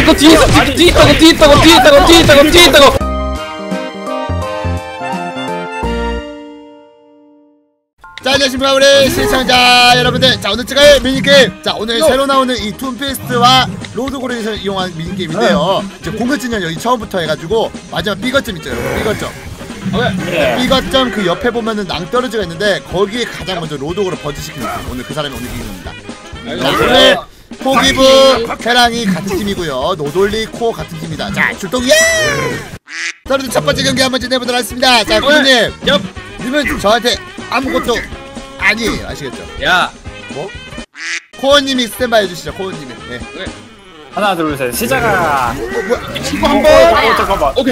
거 뒤에 있다고. 자, 안녕하십니까 우리 시청자 여러분들. 자, 오늘 찍을 미니게임, 자 오늘 새로 나오는 이 툰피스트와 로드고레이션을 이용한 미니게임인데요. 이제 공격진영 여기 처음부터 해가지고 마지막 B거점 있죠 여러분. B거점. B거점 그 옆에 보면은 낭떠러지가 있는데 거기에 가장 먼저 로드고를 버즈시키는 분, 오늘 그 사람이 오늘 이깁니다. 자, 오늘 포기부 해랑이 같은 팀이고요, 노돌리 코 같은 팀입니다. 자, 출동이야! 자, 여러분 첫 번째 경기 한번 진행해보도록 하겠습니다. 자, 구님 님은 저한테 아무것도 아니에요, 아시겠죠? 야, 뭐? 코어님이 스탠바이 해주시죠, 코어님이. 네. 하나 둘 셋 시작아. 뭐야? 친구 한 번. 잠깐만. 오케이.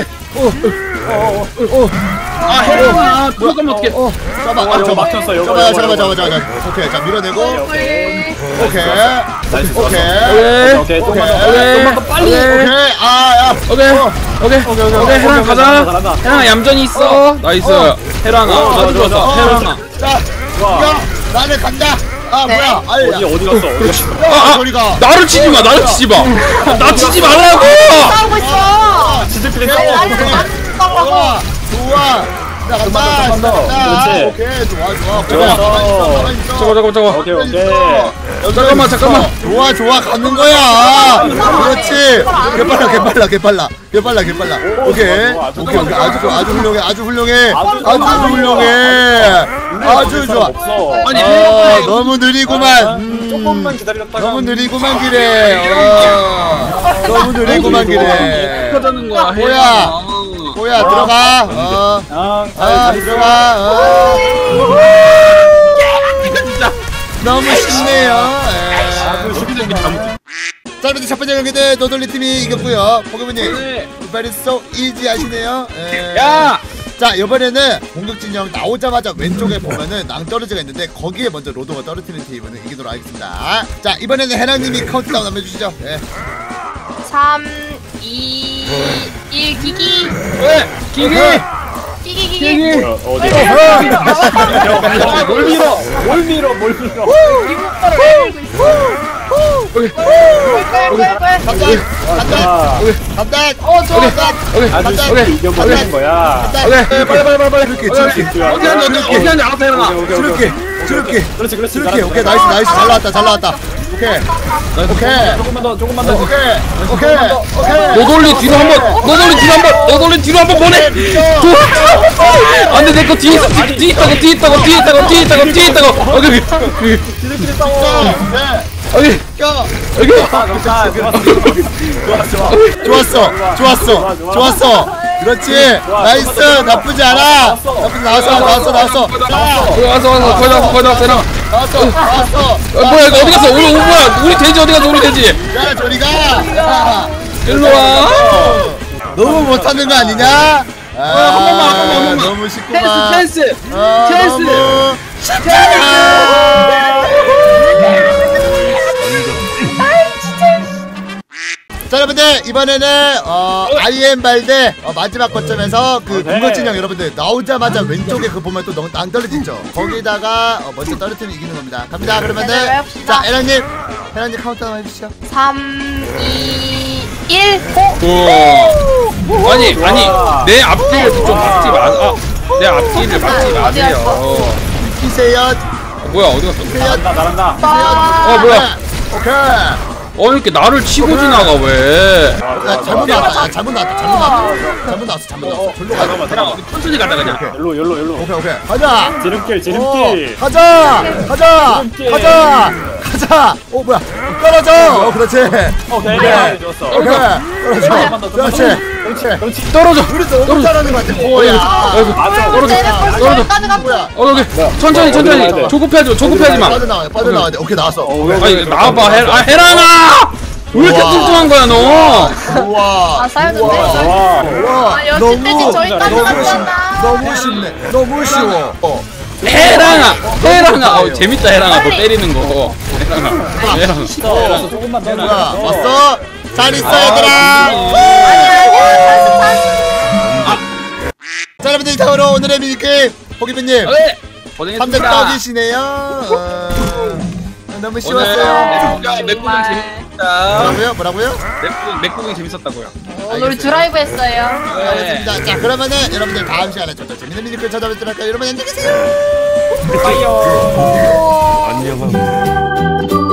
아, 해랑아, 들어가면 어떡해. 잠깐만, 저 막혔어. 잠깐만. 오케이, 자 밀어내고. 오케이. 좀만 더 빨리. 오케이. 아, 오케이, 해랑 가자. 해랑아 얌전히 있어. 나이스. 해랑아, 아주 좋았어. 해랑아. 자, 야, 나는 간다. 아, 뭐야? 아니, 어디 갔어? 소리가. 나를 치지 마. 나 치지 말라고. 싸우고 있어. 지들끼리 좋아. 나 간다. 그렇지. 오케이, 좋아. 저거. 오케이. 잠깐만. 좋아, 가는 거야. 그렇지. 개빨라. 오케이. 아주 훌륭해. 아주 좋아. 아니, 너무 느리구만. 조금만 기다렸다가 너무 느리구만 기래. 너무 느리구만 기래. 하자는 거야. 뭐야, 들어가. 들어가. 진짜 너무 쉽네요. 자, 여러분들 첫 번째 경기는 노돌리 팀이 이겼고요. 포켓몬님, very so easy 하시네요. 야! 자, 이번에는 공격 진영 나오자마자 왼쪽에 보면은 낭떠러지가 있는데 거기에 먼저 로드가 떨어뜨리는 팀은 이기도록 하겠습니다. 자, 이번에는 해랑님이 카운트다운 한번 해주시죠. 3, 2, 1 기기. 왜? 기기. 어디? 뭘 밀어? 간다. 아주 이겨버리는 거야. 빨리. 어떻게 하는지 알아서 해라. 저렇게. 그렇지. 오케이, 나이스. 잘 나왔다. 오케이. 조금만 더. 오케이. 노돌리 뒤로 한번 보내. 안돼, 내 거 뒤에 있다고. 지들끼리 싸워. 여기. 좋았어. 그렇지. 나이스. 나쁘지 않아. 나왔어. 거의 다 되나? 나왔어. 뭐야, 이거 어디 갔어? 우리 돼지 어디 갔어? 우리 돼지. 야, 저리가. 일로 와. 너무 못하는 거 아니냐? 한 번만. 너무 쉽구만. 찬스. 너무 쉽잖아. 자, 여러분들 이번에는 아이엠 발대 마지막 거점에서 그 공격진영 여러분들 나오자마자 왼쪽에 그 보면 또 너무 낭떠러지죠. 거기다가 먼저 떨어뜨리면 이기는 겁니다. 갑니다. 그러면은 자, 해랑님 카운트다운 해주시죠. 3, 2, 1 아니, 내 앞뒤를 좀 막지 마. 내 앞뒤를 막지 마세요. 키세요. 뭐야, 어디 갔어? 나란다. 뭐야? 오케이. 이렇게 나를 치고 지나가 왜? 야, 잘못 나왔어. 절로 가. 해랑 어디 천천히 가자 그냥. 열로. 오케이. 가자. 지름길. 가자. 뭐야? 떨어져. 그렇지. 오케이. 좋았어. 그렇지. 떨어져. 우리 너무 잘하는 것 같아. 오야. 여기까지 뭐야? 여기 천천히. 조급해하지 마. 빠져나와야 돼. 오케이, 나왔어. 아니, 나와봐. 해랑아. 왜 이렇게 뚱뚱한 거야 너? 우와. 싸였는데. 우와. 여기까지 저기까지 갔잖아. 너무 쉬워. 해랑아. 재밌다, 해랑아. 너 때리는 거. 해랑아. 조금만 더. 뭐야? 왔어? 잘 있어, 얘들아. 자, 여러분들 다음으로 오늘의 미니게임 포기빈님 3대 떡이시네요. 너무 쉬웠어요. 맥주장 재밌. 재밌었다. 뭐라고요? 맥북이 재밌었다고요. 오늘 우리 드라이브 했어요. 알겠습니다. 자, 그러면은 여러분들 다음 시간에 좀 더 재밌는 미니클 찾아뵙도록 할까요? 여러분 안녕히 계세요. 파이어. 오. 안녕하세요.